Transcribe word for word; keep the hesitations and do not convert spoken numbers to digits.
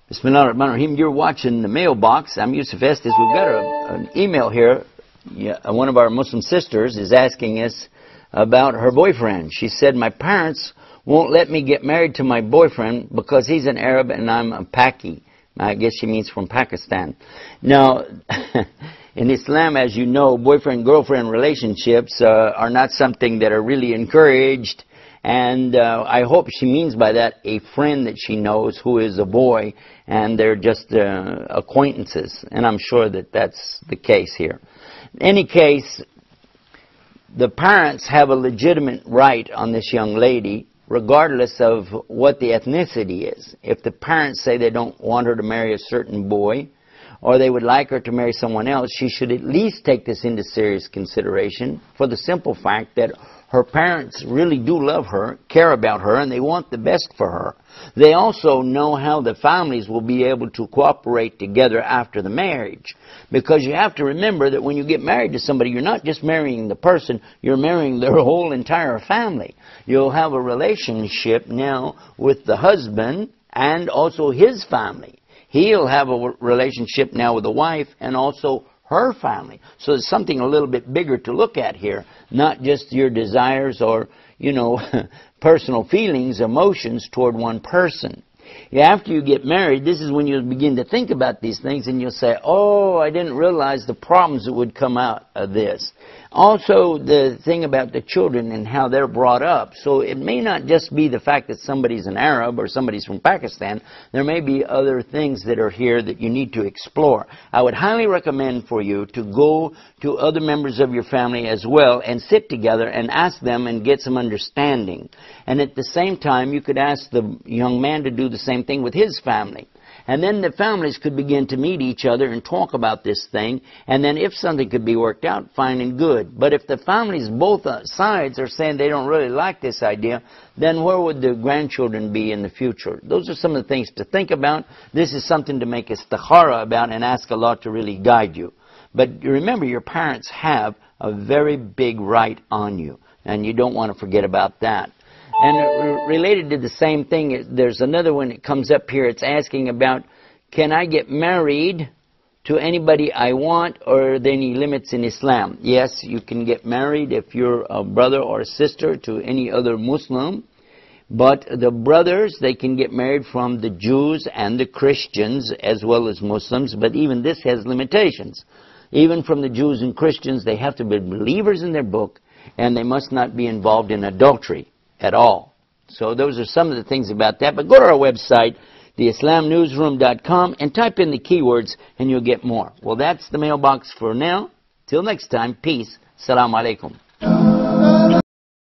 Bismillah ar-Rahman ar-Rahim. You're watching the mailbox. I'm Yusuf Estes. We've got a, an email here. Yeah, one of our Muslim sisters is asking us about her boyfriend. She said, my parents won't let me get married to my boyfriend because he's an Arab and I'm a Paki. I guess she means from Pakistan. Now, in Islam, as you know, boyfriend-girlfriend relationships uh, are not something that are really encouraged. And uh, I hope she means by that a friend that she knows who is a boy, and they're just uh, acquaintances. And I'm sure that that's the case here. In any case, the parents have a legitimate right on this young lady, regardless of what the ethnicity is. If the parents say they don't want her to marry a certain boy, or they would like her to marry someone else, she should at least take this into serious consideration for the simple fact that her parents really do love her, care about her, and they want the best for her. They also know how the families will be able to cooperate together after the marriage. Because you have to remember that when you get married to somebody, you're not just marrying the person, you're marrying their whole entire family. You'll have a relationship now with the husband and also his family. He'll have a relationship now with the wife and also her family. So there's something a little bit bigger to look at here, not just your desires or, you know, personal feelings, emotions toward one person. After you get married, this is when you'll begin to think about these things and you'll say, oh, I didn't realize the problems that would come out of this. Also, the thing about the children and how they're brought up. So it may not just be the fact that somebody's an Arab or somebody's from Pakistan. There may be other things that are here that you need to explore. I would highly recommend for you to go to other members of your family as well and sit together and ask them and get some understanding. And at the same time, you could ask the young man to do the same thing with his family. And then the families could begin to meet each other and talk about this thing. And then if something could be worked out, fine and good. But if the families, both sides, are saying they don't really like this idea, then where would the grandchildren be in the future? Those are some of the things to think about. This is something to make istikhara about and ask Allah to really guide you. But remember, your parents have a very big right on you. And you don't want to forget about that. And related to the same thing, there's another one that comes up here. It's asking about, can I get married to anybody I want, or are there any limits in Islam? Yes, you can get married if you're a brother or a sister to any other Muslim. But the brothers, they can get married from the Jews and the Christians as well as Muslims. But even this has limitations. Even from the Jews and Christians, they have to be believers in their book, and they must not be involved in adultery at all. So those are some of the things about that. But go to our website, the islam newsroom dot com, and type in the keywords and you'll get more. Well, that's the mailbox for now. Till next time, peace. Assalamu alaikum.